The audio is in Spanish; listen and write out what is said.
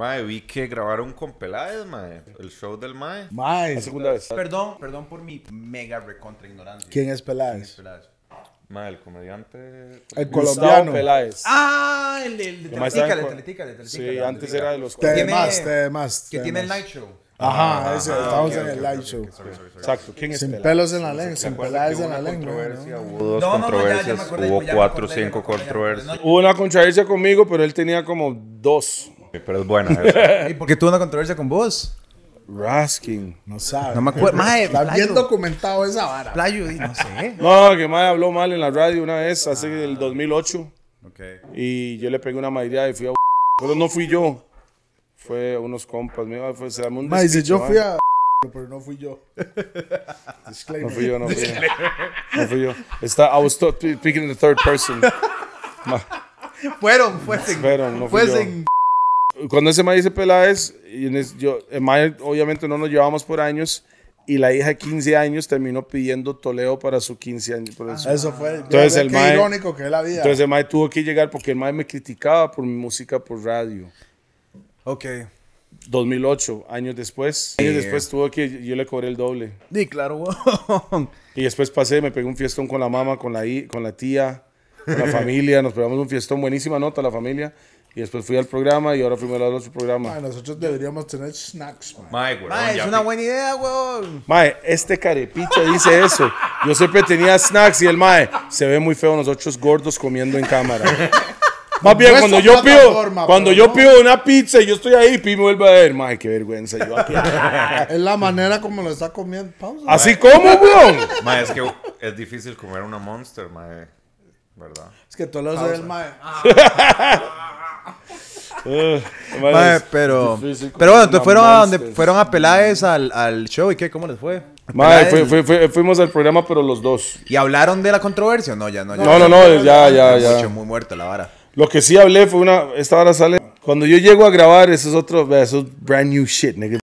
Mae, vi que grabaron con Peláez, mae. El show del mae. Mae. La segunda vez. Perdón por mi mega recontra ignorancia. ¿Quién es Peláez? Mae, el comediante. El Gustavo colombiano. Peláez. Ah, el de Nomás Teletica, saben de Teletica. Sí, antes era de los... Te más. Que tiene el night show. Ajá, ese, estamos en el live show. Exacto, ¿quién es Sin Peláez? pelos en la lengua, sin Peláez en la lengua. Controversia, ¿no? hubo dos No, controversias, ya me acordé, hubo ya me 4 o acordé, 5 ya me acordé. controversias. Hubo una controversia conmigo, pero él tenía como 2. Pero es buena esa. ¿Y por qué tuvo una controversia con vos? Rasking. No sabe. No me acuerdo. Mae, Está bien Playo. documentado esa vara. Playo, no sé. No, que Mae habló mal en la radio una vez, hace el 2008. Ok. Y yo le pegué una madreada y fui a... Pero no fui yo. Fue unos compas. Se armó un Mae, si despiche, yo mae. fui a... Pero no fui yo. No fui yo. No fui yo. I was speaking in the third person. Fueron. No fui yo. Cuando ese mae dice Peláez, el mae obviamente no nos llevamos por años y la hija de 15 años terminó pidiendo Toledo para su 15 años. Por eso. Eso fue. Entonces, Qué el mae- irónico que es la vida. Entonces el mae tuvo que llegar porque el mae me criticaba por mi música por radio. Ok. 2008, años después. Años después tuvo que yo le cobré el doble. Sí, claro, weón. Y después pasé, me pegué un fiestón con la mamá, con la tía, con la familia. Nos pegamos un fiestón, buenísima nota la familia. Y después fui al programa y ahora fuimos al otro programa. Mae, nosotros deberíamos tener snacks, mae. Mae, güey. Mae, es una buena idea, weón. Mae, este carepicha dice eso. Yo siempre tenía snacks y el mae se ve muy feo nosotros gordos comiendo en cámara. Más bien, Nuestra plataforma, cuando pero yo no. pido una pizza y yo estoy ahí, Pi me vuelve a ver. Mae, qué vergüenza. Yo aquí. Es la manera como lo está comiendo. Pausa. Así como, weón. Mae, es que es difícil comer una Monster, mae. ¿Verdad? Es que Toledo se ve el mae. Mae, pero bueno, entonces fueron a Peláez al show y qué, ¿cómo les fue? Mae, Peláez. fuimos al programa, pero los dos. ¿Y hablaron de la controversia? No, ya. No, ya. Mucho, muy muerta la vara. Lo que sí hablé fue esta hora sale. Cuando yo llego a grabar, eso es brand new shit, nigga.